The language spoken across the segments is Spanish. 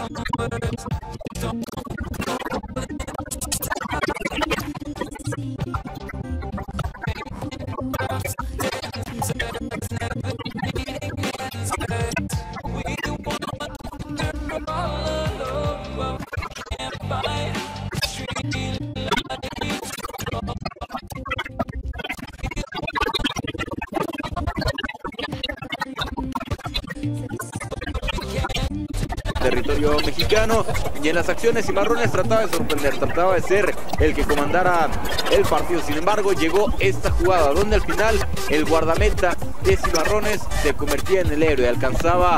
Territorio mexicano, y en las acciones Cimarrones trataba de sorprender, trataba de ser el que comandara el partido. Sin embargo, llegó esta jugada donde al final el guardameta de Cimarrones se convertía en el héroe, alcanzaba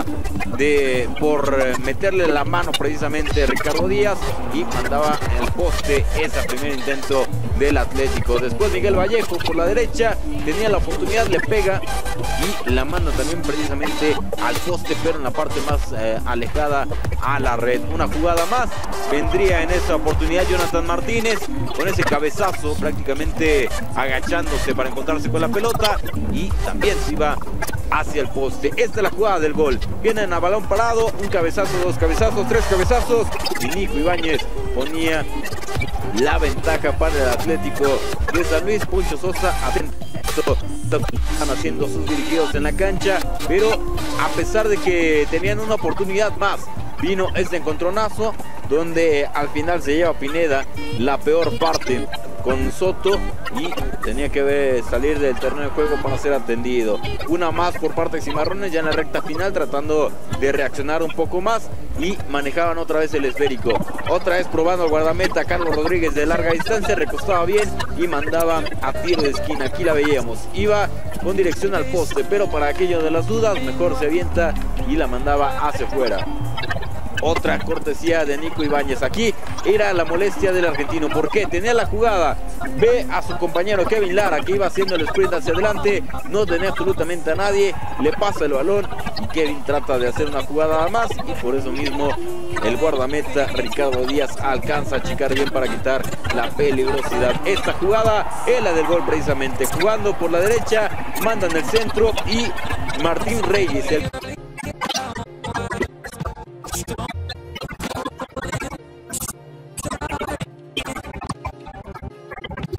por meterle la mano precisamente a Ricardo Díaz y mandaba en el poste ese primer intento del Atlético. Después Miguel Vallejo por la derecha tenía la oportunidad, le pega y la manda también precisamente al poste, pero en la parte más alejada a la red. Una jugada más, vendría en esa oportunidad Jonathan Martínez con ese cabezazo, prácticamente agachándose para encontrarse con la pelota, y también se iba hacia el poste. Esta es la jugada del gol. Vienen a balón parado, un cabezazo, dos cabezazos, tres cabezazos, y Nico Ibáñez ponía la ventaja para el Atlético de San Luis. Poncho Sosa atento, están haciendo sus dirigidos en la cancha, pero a pesar de que tenían una oportunidad más, vino este encontronazo donde al final se lleva Pineda la peor parte con Soto y tenía que salir del terreno de juego para ser atendido. Una más por parte de Cimarrones ya en la recta final, tratando de reaccionar un poco más, y manejaban otra vez el esférico. Otra vez probando al guardameta Carlos Rodríguez de larga distancia, recostaba bien y mandaba a tiro de esquina. Aquí la veíamos, iba con dirección al poste, pero para aquello de las dudas mejor se avienta y la mandaba hacia afuera. Otra cortesía de Nico Ibáñez. Aquí era la molestia del argentino, porque tenía la jugada, ve a su compañero Kevin Lara que iba haciendo el sprint hacia adelante, no tenía absolutamente a nadie, le pasa el balón y Kevin trata de hacer una jugada más, y por eso mismo el guardameta Ricardo Díaz alcanza a achicar bien para quitar la peligrosidad. Esta jugada es la del gol precisamente, jugando por la derecha, mandan el centro y Martín Reyes, el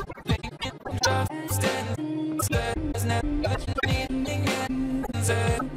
Never